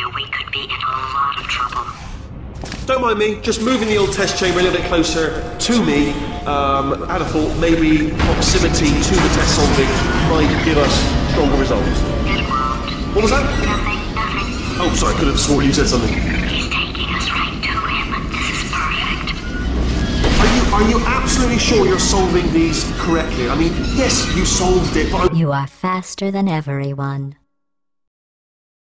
you, we could be in a lot of trouble. Don't mind me, just moving the old test chamber a little bit closer to me. I'd have thought maybe proximity to the test solving might give us stronger results. It won't. What was that? Nothing. Oh, sorry, I could have sworn you said something. He's taking us right to him. This is perfect. Are you absolutely sure you're solving these correctly? I mean, yes, you solved it, but You are faster than everyone.